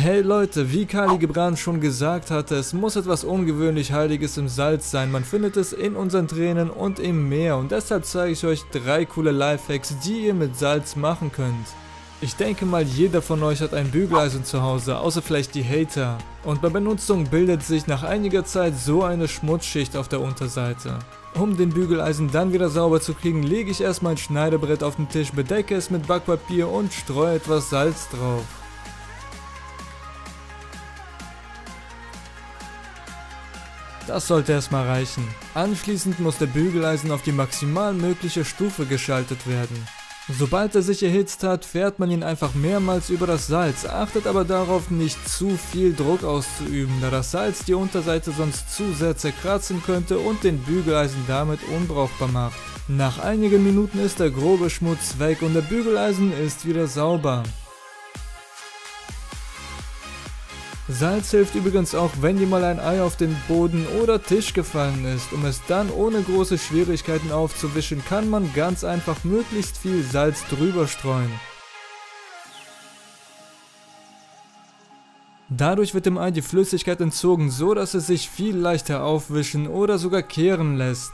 Hey Leute, wie Kali Gibran schon gesagt hatte, es muss etwas ungewöhnlich Heiliges im Salz sein. Man findet es in unseren Tränen und im Meer und deshalb zeige ich euch 3 coole Lifehacks, die ihr mit Salz machen könnt. Ich denke mal, jeder von euch hat ein Bügeleisen zu Hause, außer vielleicht die Hater. Und bei Benutzung bildet sich nach einiger Zeit so eine Schmutzschicht auf der Unterseite. Um den Bügeleisen dann wieder sauber zu kriegen, lege ich erstmal ein Schneidebrett auf den Tisch, bedecke es mit Backpapier und streue etwas Salz drauf. Das sollte erstmal reichen. Anschließend muss der Bügeleisen auf die maximal mögliche Stufe geschaltet werden. Sobald er sich erhitzt hat, fährt man ihn einfach mehrmals über das Salz, achtet aber darauf, nicht zu viel Druck auszuüben, da das Salz die Unterseite sonst zu sehr zerkratzen könnte und den Bügeleisen damit unbrauchbar macht. Nach einigen Minuten ist der grobe Schmutz weg und der Bügeleisen ist wieder sauber. Salz hilft übrigens auch, wenn dir mal ein Ei auf den Boden oder Tisch gefallen ist. Um es dann ohne große Schwierigkeiten aufzuwischen, kann man ganz einfach möglichst viel Salz drüber streuen. Dadurch wird dem Ei die Flüssigkeit entzogen, so dass es sich viel leichter aufwischen oder sogar kehren lässt.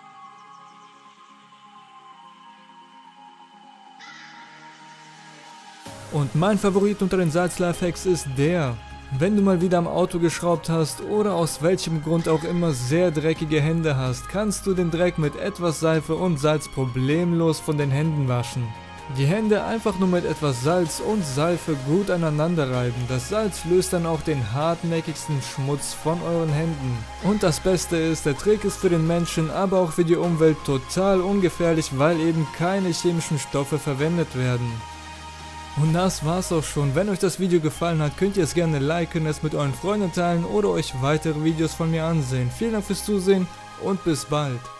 Und mein Favorit unter den Salz-Lifehacks ist der: Wenn du mal wieder am Auto geschraubt hast oder aus welchem Grund auch immer sehr dreckige Hände hast, kannst du den Dreck mit etwas Seife und Salz problemlos von den Händen waschen. Die Hände einfach nur mit etwas Salz und Seife gut aneinander reiben. Das Salz löst dann auch den hartnäckigsten Schmutz von euren Händen. Und das Beste ist, der Trick ist für den Menschen, aber auch für die Umwelt total ungefährlich, weil eben keine chemischen Stoffe verwendet werden. Und das war's auch schon. Wenn euch das Video gefallen hat, könnt ihr es gerne liken, es mit euren Freunden teilen oder euch weitere Videos von mir ansehen. Vielen Dank fürs Zusehen und bis bald.